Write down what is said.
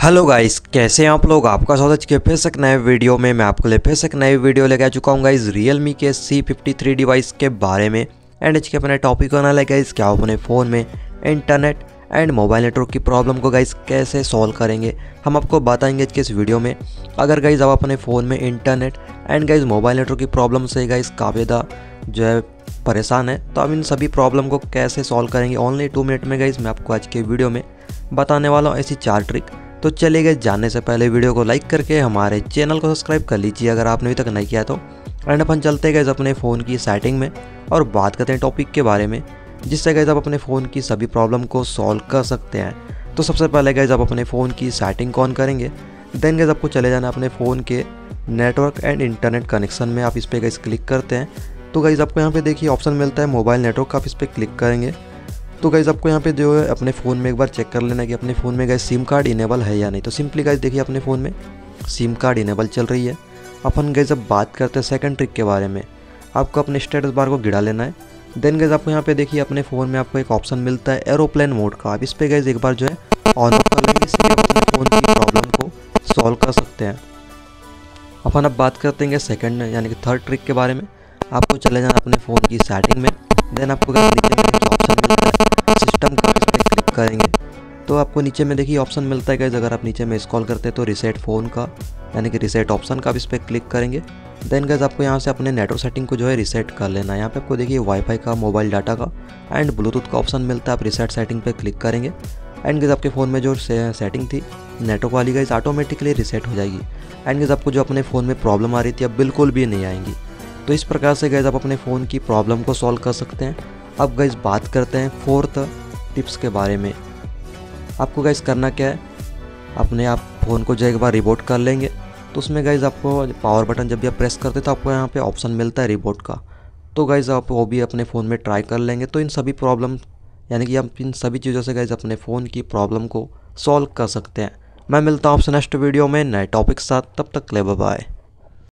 Hello guys, कैसे हैं आप लोग। आपका स्वागत है फिर से एक नए वीडियो में। मैं आपके लिए फिर से एक नई वीडियो लेके आ चुका हूँ गाइस Realme के C53 डिवाइस के बारे में। एंड इसके अपने टॉपिक होना है गाइस क्या अपने फ़ोन में इंटरनेट एंड मोबाइल नेटवर्क की प्रॉब्लम को गाइस कैसे सॉल्व करेंगे, हम आपको बताएंगे कि इस वीडियो में। अगर गाइस आप अपने फ़ोन में internet and guys mobile network की प्रॉब्लम से गाइस काफ़ी ज़्यादा जो है परेशान है, तो हम इन सभी प्रॉब्लम को कैसे सॉल्व करेंगे ओनली 2 मिनट में गाइस मैं आपको आज के वीडियो में बताने वाला हूँ ऐसी 4 ट्रिक। तो चलिए गाइस, जानने से पहले वीडियो को लाइक करके हमारे चैनल को सब्सक्राइब कर लीजिए अगर आपने अभी तक नहीं किया तो। एंड अपन चलते हैं गाइस अपने फ़ोन की सेटिंग में और बात करते हैं टॉपिक के बारे में जिससे गाइस आप अपने फ़ोन की सभी प्रॉब्लम को सॉल्व कर सकते हैं। तो सबसे पहले गाइस आप अपने फ़ोन की सेटिंग ऑन करेंगे। देन गाइस आपको चले जाना अपने फ़ोन के नेटवर्क एंड इंटरनेट कनेक्शन में। आप इस पर गाइस क्लिक करते हैं तो गाइस आपको यहाँ पे देखिए ऑप्शन मिलता है मोबाइल नेटवर्क। आप इस पर क्लिक करेंगे तो गाइस आपको यहाँ पे जो है अपने फ़ोन में एक बार चेक कर लेना कि अपने फ़ोन में गाइस सिम कार्ड इनेबल है या नहीं। तो सिंपली गाइस देखिए अपने फ़ोन में सिम कार्ड इनेबल चल रही है। अपन गाइस अब बात करते हैं सेकंड ट्रिक के बारे में। आपको अपने स्टेटस बार को गिरा लेना है। देन गाइस आपको यहाँ पे देखिए अपने फ़ोन में आपको एक ऑप्शन मिलता है एरोप्लेन मोड का। आप इस पर गाइस एक बार जो है ऑन ऑफ कर लेंगे, इससे आप अपने फ़ोन की प्रॉब्लम को सॉल्व कर सकते हैं। अपन अब बात करते हैं सेकंड यानी कि थर्ड ट्रिक के बारे में। आपको चले जाना अपने फ़ोन की सेटिंग में। देन आपको नीचे में ऑप्शन मिलता है सिस्टम का, इस पर क्लिक करेंगे तो आपको नीचे में देखिए ऑप्शन मिलता है गाइस। अगर आप नीचे में स्क्रॉल करते हैं तो रीसेट फ़ोन का यानी कि रीसेट ऑप्शन का, आप इस पर क्लिक करेंगे। देन गाइस आपको यहाँ से अपने नेटवर्क सेटिंग को जो है रीसेट कर लेना है। यहाँ पे आपको देखिए वाईफाई का, मोबाइल डाटा का एंड ब्लूटूथ का ऑप्शन मिलता है। आप रीसेट सेटिंग पे क्लिक करेंगे एंड गाइस आपके फ़ोन में जो सेटिंग थी नेटवर्क वाली गाइस ऑटोमेटिकली रीसेट हो जाएगी। एंड गाइस आपको जो अपने फ़ोन में प्रॉब्लम आ रही थी अब बिल्कुल भी नहीं आएंगी। तो इस प्रकार से गाइस आप अपने फ़ोन की प्रॉब्लम को सॉल्व कर सकते हैं। अब गाइस बात करते हैं फोर्थ टिप्स के बारे में। आपको गाइस करना क्या है, अपने आप फ़ोन को जो एक बार रिबूट कर लेंगे तो उसमें गाइस आपको पावर बटन जब भी आप प्रेस करते तो आपको यहाँ पे ऑप्शन मिलता है रिबूट का। तो गाइस आप वो भी अपने फ़ोन में ट्राई कर लेंगे तो इन सभी प्रॉब्लम यानी कि आप इन सभी चीज़ों से गाइस अपने फ़ोन की प्रॉब्लम को सॉल्व कर सकते हैं। मैं मिलता हूँ आपसे नेक्स्ट वीडियो में नए टॉपिक के साथ, तब तक के लिए बाय बाय।